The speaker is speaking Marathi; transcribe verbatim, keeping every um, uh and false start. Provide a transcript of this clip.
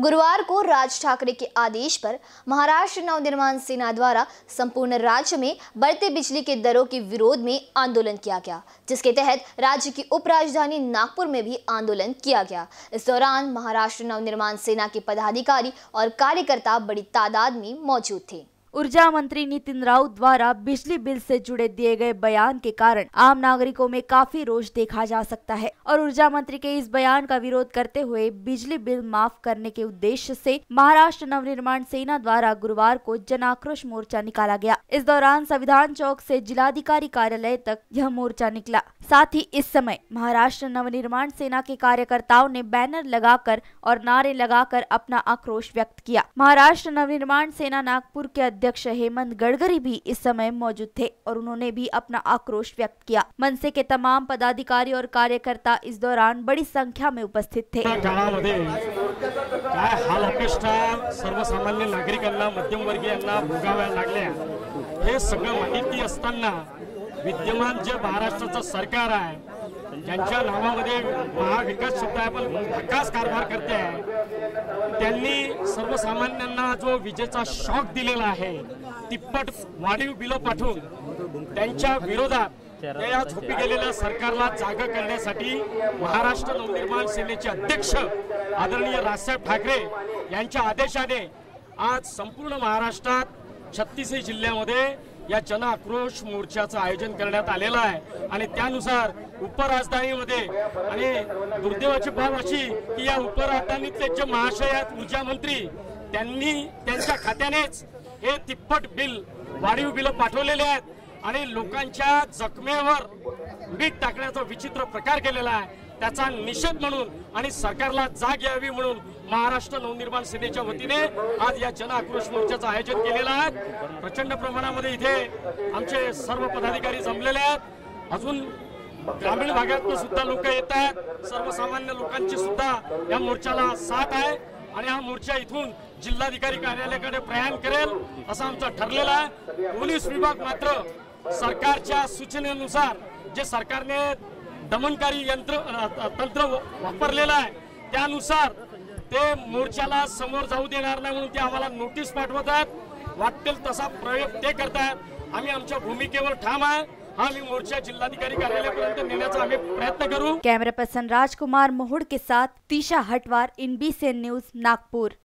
गुरुवार को राज ठाकरे के आदेश पर महाराष्ट्र नवनिर्माण सेना द्वारा संपूर्ण राज्य में बढ़ते बिजली के दरों के विरोध में आंदोलन किया गया, जिसके तहत राज्य की उपराजधानी नागपुर में भी आंदोलन किया गया। इस दौरान महाराष्ट्र नवनिर्माण सेना के पदाधिकारी और कार्यकर्ता बड़ी तादाद में मौजूद थे। ऊर्जा मंत्री नितिन राउत द्वारा बिजली बिल से जुड़े दिए गए बयान के कारण आम नागरिकों में काफी रोष देखा जा सकता है और ऊर्जा मंत्री के इस बयान का विरोध करते हुए बिजली बिल माफ करने के उद्देश्य से महाराष्ट्र नवनिर्माण सेना द्वारा गुरुवार को जन आक्रोश मोर्चा निकाला गया। इस दौरान संविधान चौक से जिलाधिकारी कार्यालय तक यह मोर्चा निकला। साथ ही इस समय महाराष्ट्र नवनिर्माण सेना के कार्यकर्ताओं ने बैनर लगाकर और नारे लगाकर अपना आक्रोश व्यक्त किया। महाराष्ट्र नवनिर्माण सेना नागपुर के अध्यक्ष हेमंत गडकरी भी इस समय मौजूद थे और उन्होंने भी अपना आक्रोश व्यक्त किया। मनसे के तमाम पदाधिकारी और कार्यकर्ता इस दौरान बड़ी संख्या में उपस्थित थे। सर्वसामान्य नागरिकांना, मध्यमवर्गीयांना भोगाव्या लागल्या हे सगळं माहिती असताना विद्यमान जे महाराष्ट्राचं सरकार आहे, ज्यांच्या नावामध्ये महाविकास शब्द आहे पण विकास कारभार करते आहे, त्यांनी सर्वसामान्यांना जो विजेचा शॉक दिलेला आहे, तिप्पट वाढीव बिल पाठवून त्यांच्या विरोधात या झोपी गेलेल्या सरकारला जागा करण्यासाठी महाराष्ट्र नवनिर्माण सेनेचे अध्यक्ष आदरणीय राजसाहेब ठाकरे यांच्या आदेशाने आज संपूर्ण महाराष्ट्रात छत्तीस जिल्ह्यामध्ये या जन आक्रोश मोर्चाचं आयोजन करण्यात आलेलं आहे आणि त्यानुसार उपराजधानीमध्ये आणि दुर्दैवाची बाब अशी की या उपराजधानीतले जे महाशय आहेत ऊर्जा मंत्री, त्यांनी त्यांच्या खात्यानेच हे तिप्पट बिल वाढीव बिल पाठवलेले आहेत आणि लोकांच्या जखमेवर मीठ टाकण्याचा विचित्र प्रकार केलेला आहे। त्याचा निषेध म्हणून आणि सरकारला जाग यावी म्हणून महाराष्ट्र नवनिर्माण सेनेच्या वतीने आज या जन आक्रोश मोर्चाचं आयोजन केलेलं आहे। प्रचंड प्रमाणामध्ये इथे आमचे सर्व पदाधिकारी जमलेले आहेत। अजून ग्रामीण भागातून सुद्धा लोक येत आहेत। सर्वसामान्य लोकांची सुद्धा या मोर्चाला साथ आहे आणि हा मोर्चा इथून जिल्हाधिकारी कार्यालयाकडे प्रयाण करेल असं आमचं ठरलेलं आहे। पोलीस विभाग मात्र सरकारच्या सूचनेनुसार जे सरकारने दमनकारी यंत्र तंत्र वापरलेलं आहे त्यानुसार ते मोर्चाला समोर जाऊ देणार नाही म्हणून ते आम्हाला नोटीस पाठवत आहेत। वाटेल तसा प्रयोग ते करतात। आम्ही आमच्या भूमिकेवर ठाम आहे। हा मी मोर्चा जिल्हाधिकारी कार्यालयापर्यंत नेण्याचा आम्ही प्रयत्न करू। कैमरा पर्सन राजकुमार मोहुड़ के साथ Tisha Hatwar, in B C N news, Nagpur.